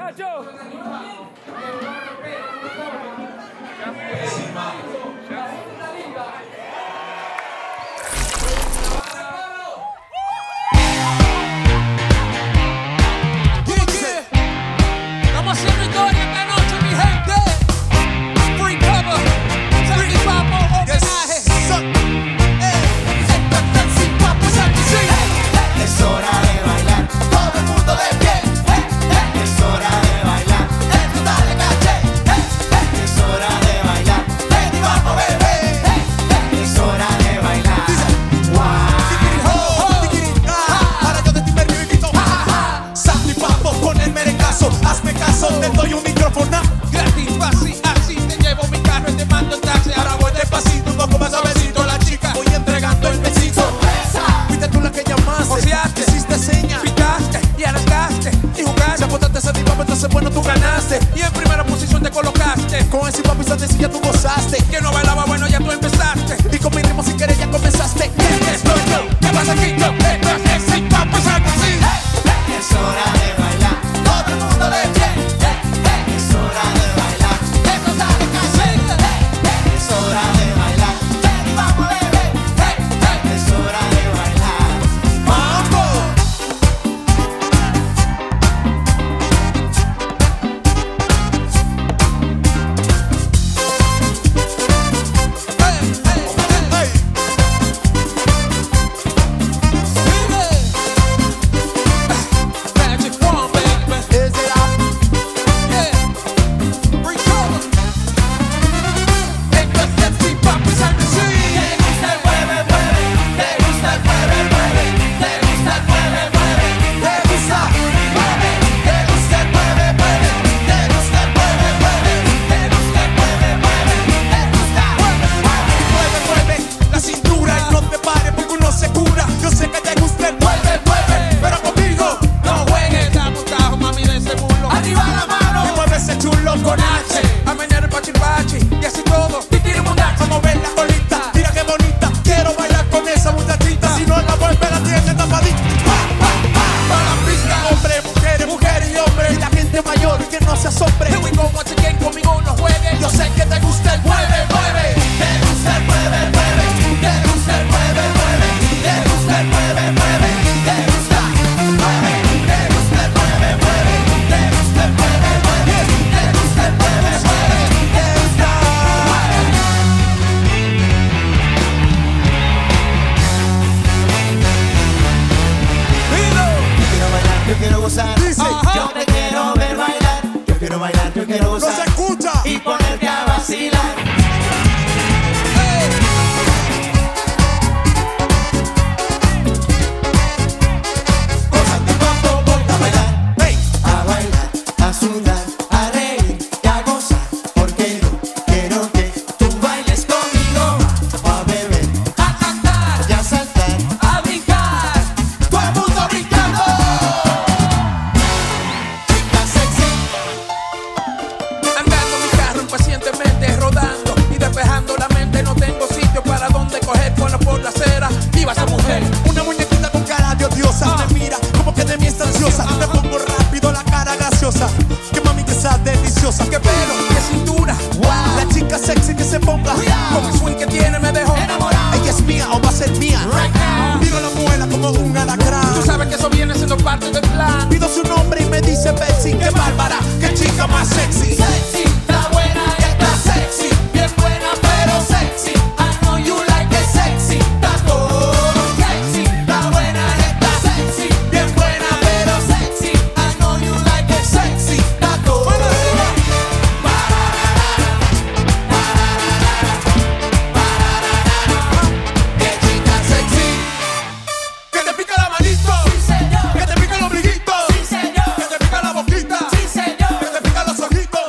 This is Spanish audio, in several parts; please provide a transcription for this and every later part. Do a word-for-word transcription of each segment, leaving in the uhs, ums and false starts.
muchachos. Estamos haciendo historia esta noche, mi gente. Free cover, Sandy Papo, homenaje. Es hora de bailar, todo el mundo de pie. Es hora de bailar, el total de caché. Es hora de bailar, Sandy Papo, bebé. Es hora de bailar. Ahora yo de ti me reivindico. Sandy Papo con el merengazo. Hazme caso, te doy un micrófono Gratis, fácil, así te llevo mi carro y te mando en taxi. Ahora voy despacito, un poco más suavecito. La chica, voy entregando el besito. Fuiste tú la que llamaste, Joseaste, hiciste seña, picaste y arrascaste y si jugaste. apostaste Sandy Papo, entonces bueno tú ganaste. Y en primera posición te colocaste. Con ese papo y sandecilla tú gozaste. Que no bailaba, bueno, ya tú empezaste. Y con mi ritmo sin querer ya comenzaste. Estoy yo, ¿qué pasa aquí? Yo, esto es Sandy Papo, Sandy sí. Es hora de bailar, todo el mundo de pie. Es hora de bailar, el total de caché. Es hora de bailar, Sandy Papo, bebé. Es hora de bailar. Magic one, baby. Is it up? Yeah. Free cover. Esto es Sandy Papo, Sandy sí. Te gusta el mueve, mueve. Te gusta el mueve, mueve. Te gusta el mueve, mueve. Te gusta, mueve. Te gusta el mueve, mueve. Te gusta el mueve, mueve. Te gusta el mueve, mueve. Te gusta, mueve, Mueve, mueve la cintura y no te pares porque uno se cura. Yo sé que te gusta el mueve, mueve, pero conmigo No juegues, dame un tajo, mami, de ese mulo. arriba la mano. me mueve ese chulo con H. A menear el pachipachi y así todo. Y tira un mundacho. A mover la colita, mira qué bonita. Quiero bailar con esa muchachita. Si no la vuelve la tiene tapadita. Pa' la pista. Hombre, mujer, mujer y hombre. Y la gente mayor que no se asombre. Here we go once again, conmigo no juegues. Yo sé que te gusta el mueve, mueve. Te gusta el mueve, mueve. Te gusta el mueve, mueve. Te gusta el mueve, mueve. Te gusta, mueve. Te gusta el mueve, mueve. Te gusta el mueve, mueve. Te gusta el mueve, mueve. Te gusta, Yo quiero bailar, yo quiero gozar. Dice, Yo te quiero ver bailar. Yo quiero bailar, yo quiero no se gozar. escucha. Y ponerte a vacilar. Con Sandy Papo voy a bailar, Hey, a bailar, a sudar, a reír y a gozar. Porque yo quiero que tú bailes conmigo. A beber, A cantar, y a saltar, a brincar. todo el mundo brincando. Chica sexy. Andando mi carro impacientemente, rodando y despejando la mente. No tengo sitio para donde coger cola por la acera. Viva esa mujer. una muñequita con cara de odiosa. Me mira como que de mí está ansiosa. Me pongo rápido la cara graciosa. Que mami que sea deliciosa. Qué pelo, qué cintura. La chica sexy que se ponga. Con el swing que tiene me dejó Enamorado. Ella es mía o va a ser mía. Right now. Miro la muela como un alacrán. Tú sabes que eso viene siendo parte del plan. Pido su nombre y me dice Betsy. Qué bárbara, qué chica más sexy. Sexy, está buena, está sexy. Bien buena, pero sexy. I know you like it sexy. Está todo sexy. Está buena, está sexy. Bien buena, pero sexy. I know you like it sexy. Está todo. Qué chica sexy. Que te pica la manito. Sí, señor. Que te pica el ombliguito. Sí, señor. Que te pica la boquita. Sí, señor. Que te pica los ojitos.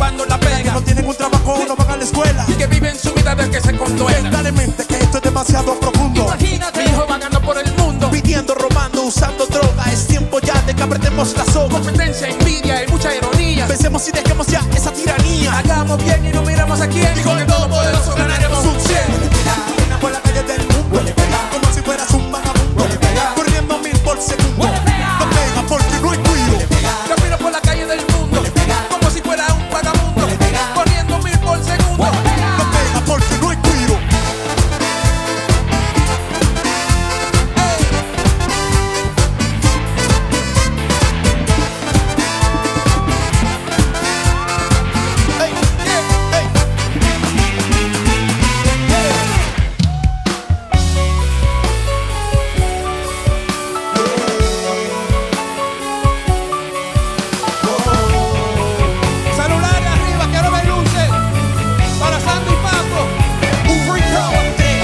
buscando la pega, no tienen un trabajo, no van a la escuela, y que viven su vida de que se conduela. dale mente que esto es demasiado profundo. Imagínate, mi hijo vagando por el mundo, Pidiendo, robando, usando droga. Es tiempo ya de que apretemos la soga. competencia, envidia y mucha ironía. Pensemos y dejemos ya esa tiranía. Hagamos bien y no miramos a quién, y con el todopoderoso ganaremos un cien. Camina por la calle del mundo como si fueras un vagabundo, corriendo mil por segundo. No pega porque no hay cuido. Camino por la calle del mundo como si fuera un vagabundo, corriendo mil por segundo. No pega porque no hay cuido. Ey, ey, ey. Celulares arriba, quiero ver luces para Sandy y Papo. Un free cover.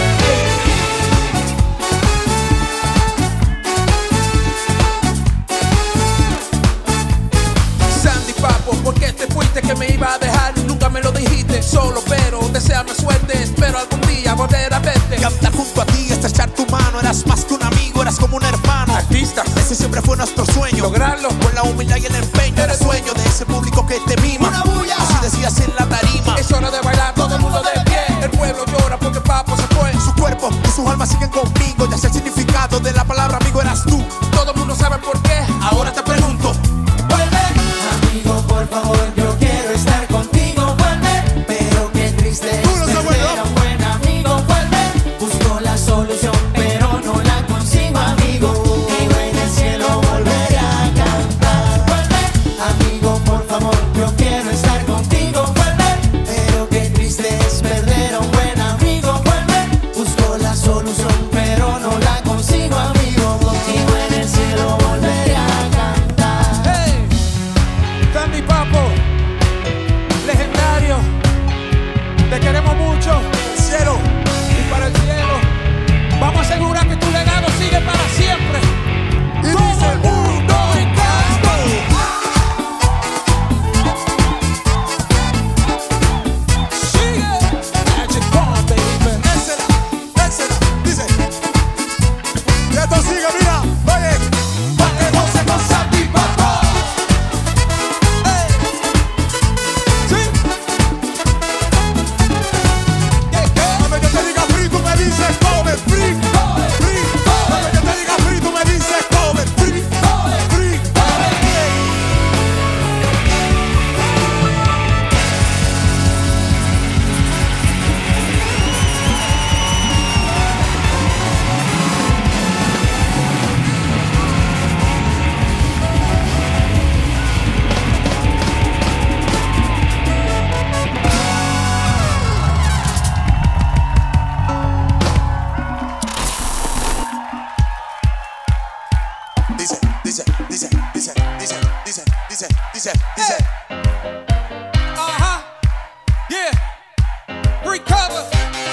Sandy y Papo, ¿por qué te fuiste que me iba a dejar? Nunca me lo dijiste, solo pero deseame suerte. Espero algún día volver a verte. Cantar junto a ti, estrechar tu mano. Eras más que un amigo, eras como un hermano. Artistas, Ese siempre fue nuestro sueño. lograrlo. Con la humildad y el empeño, era sueño de ese público que te mima. Una bulla. Así decías en la tarima. Es hora de bailar, todo el mundo de pie. El pueblo llora porque Papo se fue. Su cuerpo y sus almas siguen conmigo. Ya sé el significado de la palabra amigo, eras tú. Todo el mundo sabe por qué. Ahora te pregunto, Vuelve. Amigo, por favor, yo quiero estar contigo, vuelve. Pero qué triste Tú lo es sabes, perder ¿no? a un buen amigo, vuelve. Busco la solución, pero no la consigo, amigo. Contigo en el cielo volveré a cantar, vuelve. Amigo, por favor, yo quiero estar contigo, vuelve. Pero qué triste es perder a un buen amigo, vuelve. Busco la solución, pero no la consigo, amigo. Contigo en el cielo volveré a cantar. Hey, Sandy y Papo, legendario, te queremos mucho cielo. y para el cielo. Vamos a asegurar que tu legado sigue para siempre. Y dice uno, Sigue. Magic Bomb, baby. Désela, désela, dice. Y esto sigue, mira, oye. Pa' que goce con Sandy y Papo. Sí. ¿Qué, qué? Cuando yo te diga free, tú me dices cover, free, free. Cuando yo te diga free, tú me dices cover, free, free. Dice, dice, dice, dice, dice, dice, dice, dice, dice. Ajá. Yeah. Recover.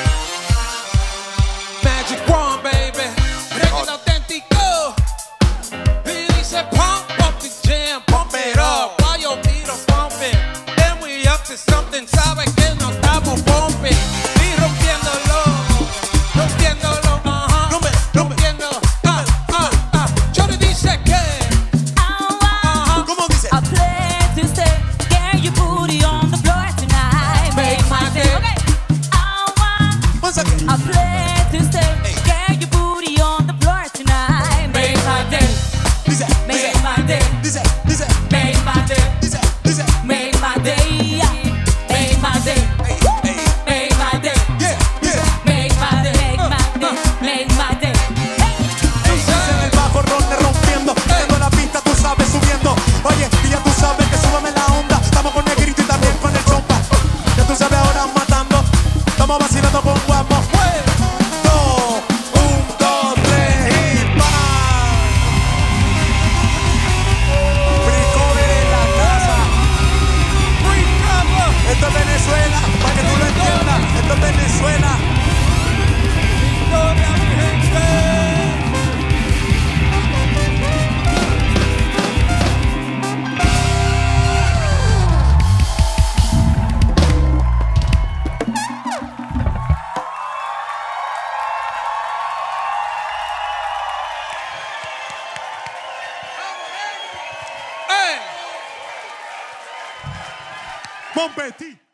Magic One, baby. Reggae auténtico. Y dice pump up the jam, pump it up. While your beat is pumping. Then we up to something, sabe que no estamos pumping. Y rompiéndolo, rompiéndolo, ajá. No me, no me. Rompiendo, ah, ah, ah. Yo le dice que, ajá. ¿Cómo dice? A place to stay. Get your booty on the floor tonight. Make my day. Okay. I want Once again. a place to stay. Get your booty on the floor tonight. Make my day, Dice, dice, Make my day. dice, dice, Make my day. dice, dice. Make my day. Yeah. Make my day. Ey, ey, Make my day. yeah, yeah. Make my day. Make my day. Make my day. Ey, dice en el bajo ronde rompiendo. Tengo la pista, tú sabes, subiendo. Oye, y ya tú sabes que súbame la onda. Estamos con Negrito y también con el chompa. Ya tú sabes ahora matando. Estamos vacilando con guapo. No, Mon Petit.